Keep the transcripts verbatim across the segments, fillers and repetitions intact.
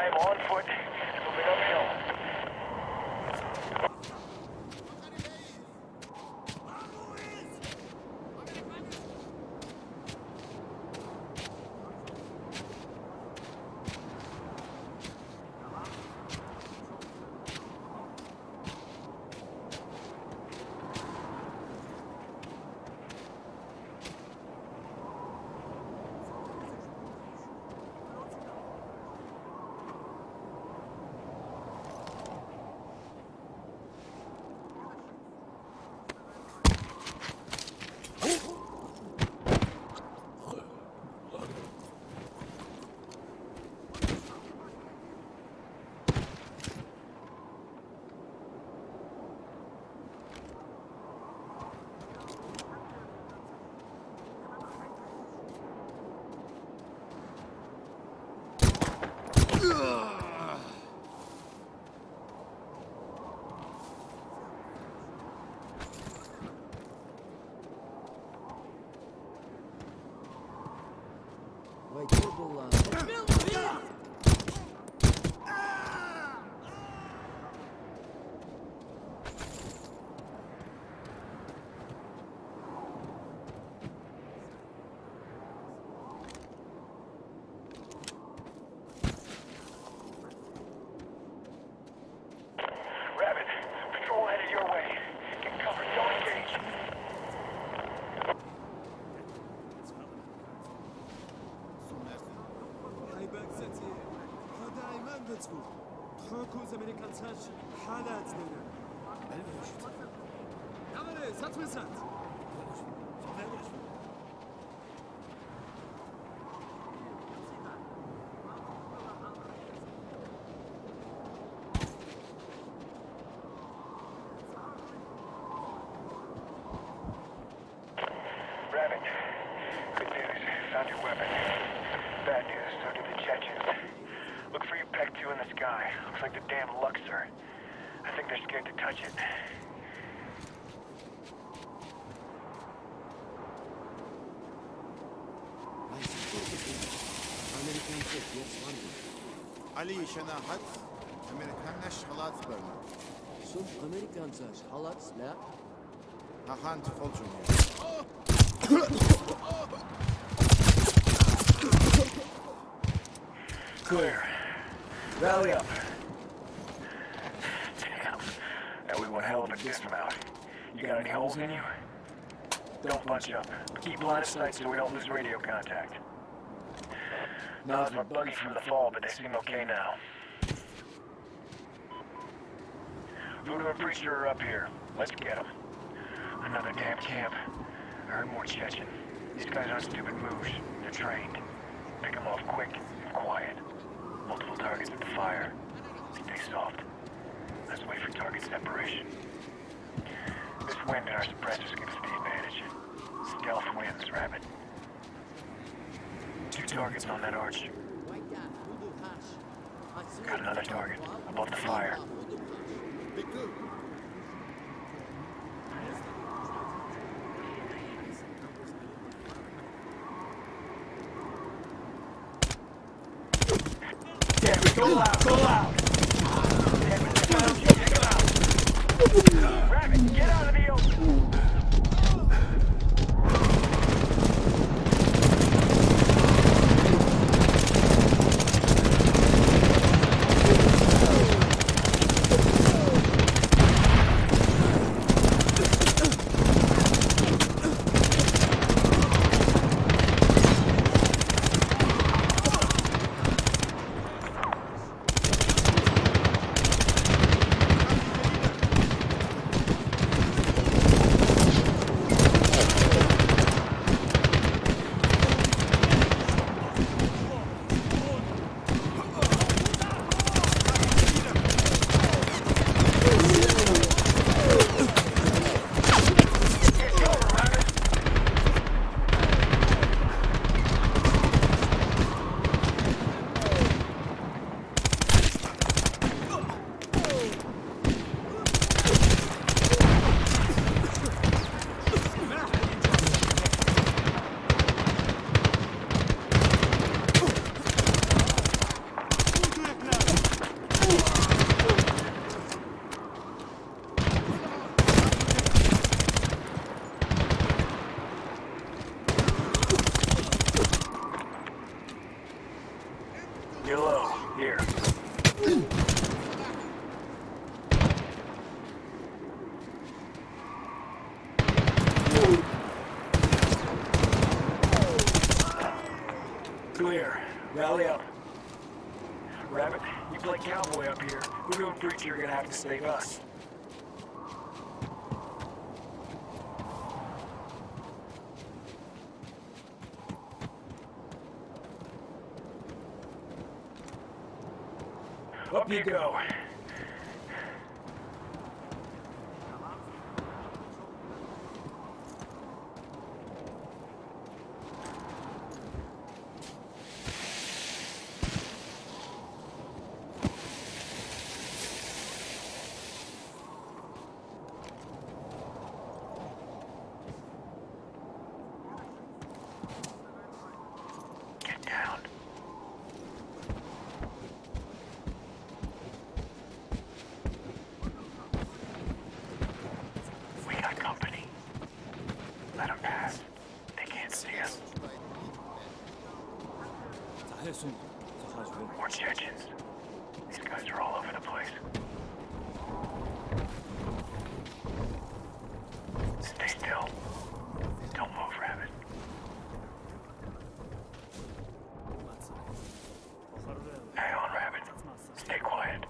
I am on foot and moving uphill. Wait, double line. Rabbit, patrol headed your way. Get covered, don't engage. FazZzy دائما بتفو تاکور امریکان ساش حالات داره نمره سات مسات Rabbit, good news. Found your weapon. Bad news, so do the Chechens. Look for your P E C two in the sky. Looks like the damn Luxor. I think they're scared to touch it. علي شناحت أمريكان نش خلاص برنا شوف أمريكان ساش خلاص لا هاهان تفضلوا Clear. Rally up. Damn. That was one hell of a dismount. You got any holes in you? Don't bunch up. But keep line of sight so we don't lose radio contact. Nas were buggy from the fall, but they seem okay now. Voodoo and Preacher are up here. Let's get them. Another damn camp. I heard more Chechen. These guys aren't stupid moves. They're trained. Pick them off quick and quiet. Multiple targets at the fire. Stay soft. Let's wait for target separation. This wind and our suppressors give us the advantage. Stealth wins, Rabbit. Two targets on that arch. Got another target above the fire. Damn it, go loud, go loud! Damn it, take him out! Rabbit, get out of the open! Clear. Rally up. Rabbit, you play cowboy up here. We're doing preacher, you're gonna have to save us. Up you go. More Chechens. These guys are all over the place. Stay still. Don't move, Rabbit. Hang on, Rabbit. Stay quiet.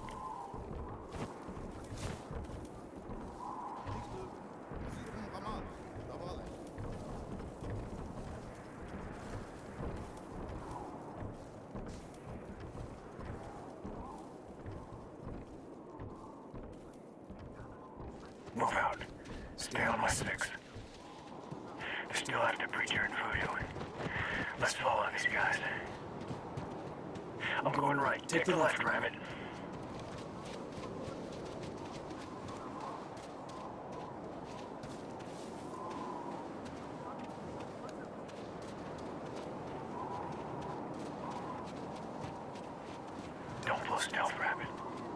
Move out. Stay on my six. They're still after Preacher and Voodoo. Let's follow these guys. I'm going right. Take the left, Rabbit. Don't blow stealth, Rabbit.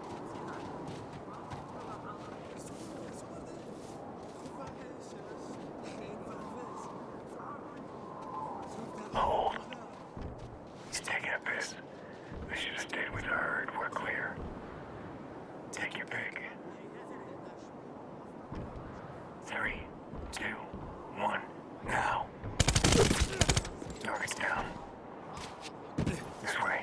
Hold. He's taking a piss. I should have stayed with the herd. We're clear. Take your pick. Three, two, one, now. Target's down. This way.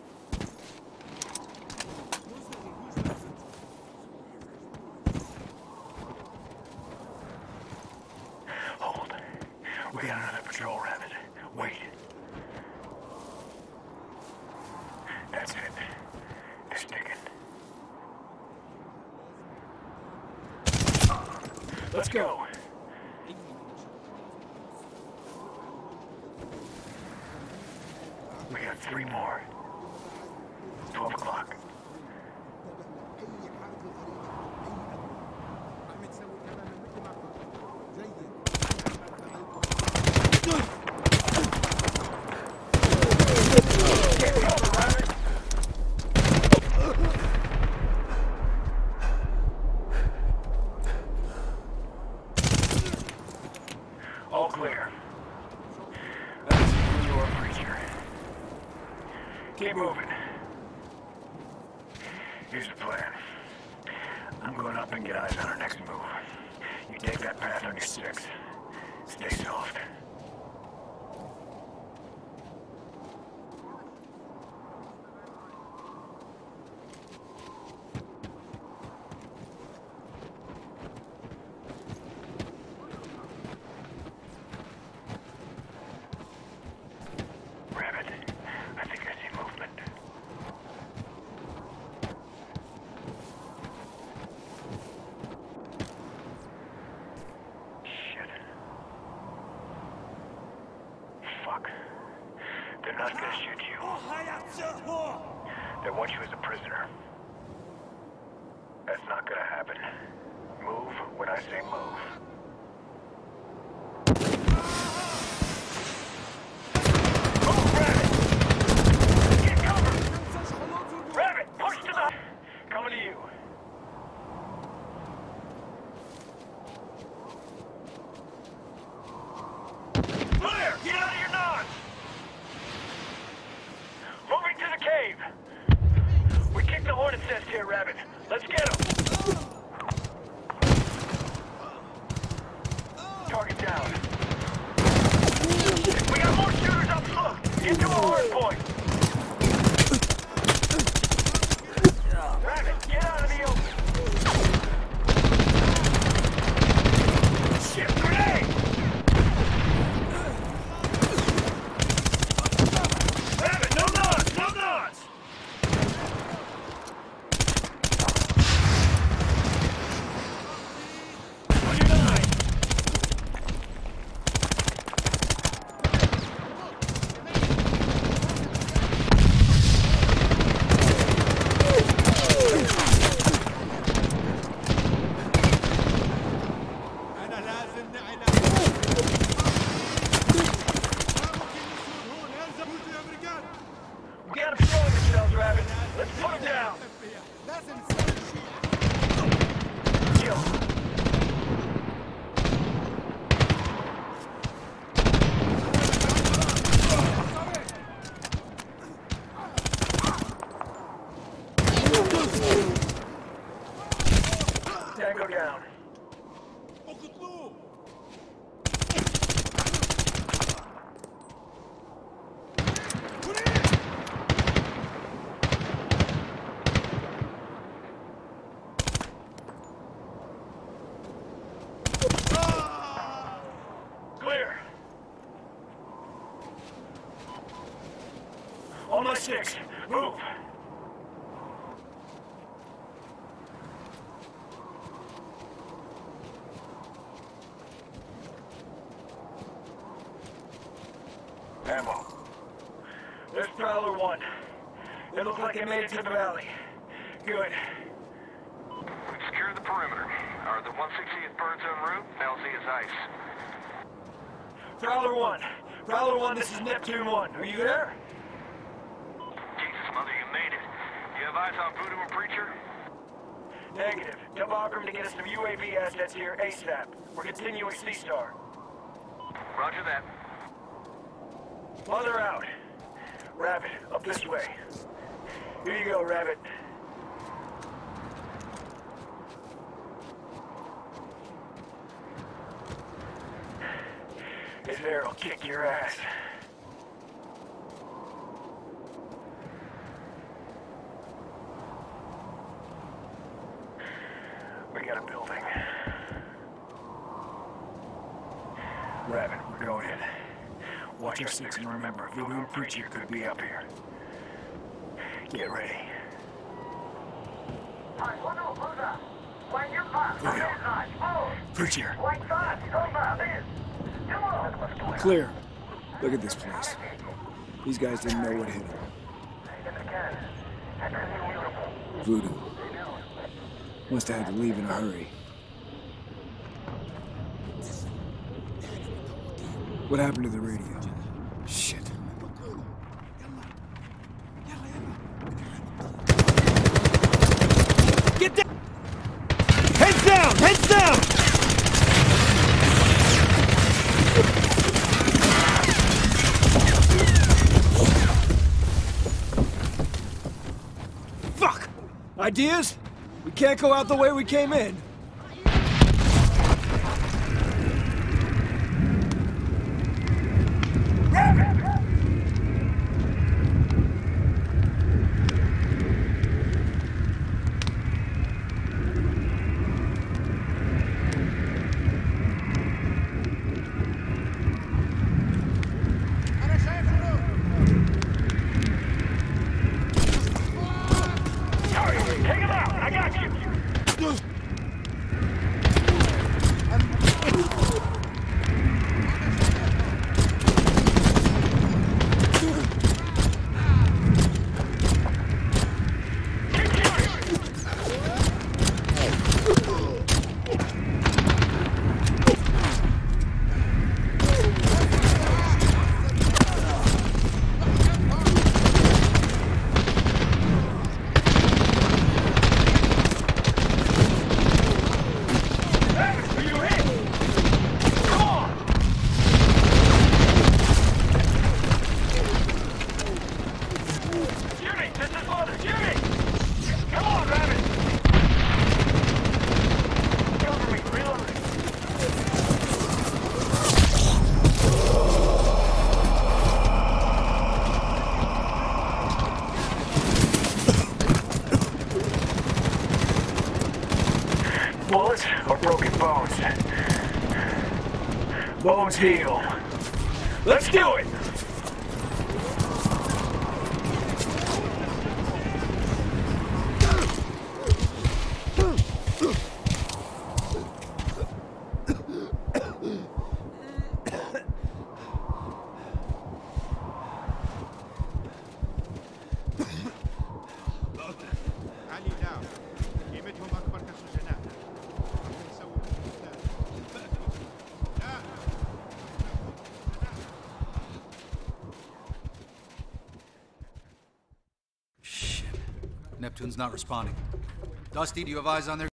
Hold. We got another patrol, Rabbit. Wait. That's it. They're sticking. Let's go. We got three more. Twelve o'clock. All clear. That's your Preacher. Keep moving. Here's the plan. I'm going up and get eyes on our next move. You take that path on your six. Stay soft. They're not gonna shoot you. They want you as a prisoner. That's not gonna happen. Move when I say move. Move, Rabbit! Get cover! Rabbit, push to the... Coming to you. Clear! Get out of your nose! Moving to the cave. We kicked the hornet's nest here, Rabbit. Let's get him. to a hard point! Rabbit, get out of the open! Shit, grenade! Rabbit, no nods, no nods! Tango down. Clear. On my six. Move. Ammo. There's Prowler one. It looks like they made it to the valley. Good. We've secured the perimeter. Are the one sixtieth birds en route? FazZzy is ice. Prowler one. Prowler one, this is Neptune one. Are you there? Jesus, Mother, you made it. You have eyes on Voodoo and Preacher? Negative. Tell Bagram to get us some U A V assets here ASAP. We're continuing C-Star. Roger that. Mother out. Rabbit, up this way. Here you go, Rabbit. His arrow will kick your ass. We got a building. Rabbit, we're going in. Watch your six and remember, Voodoo and Preacher could be up here. Get ready. Voodoo. Preacher. Clear. Look at this place. These guys didn't know what hit them. Voodoo. Must have had to leave in a hurry. What happened to the radio? Shit. Get down! Heads down! Heads down! Fuck! Ideas? We can't go out the way we came in. bones. Bones heal. Let's do it! علي لا قيمتهم أكبر كسجناء. نسوي لا. Shit. Neptune's not responding. Dusty, do you have eyes on their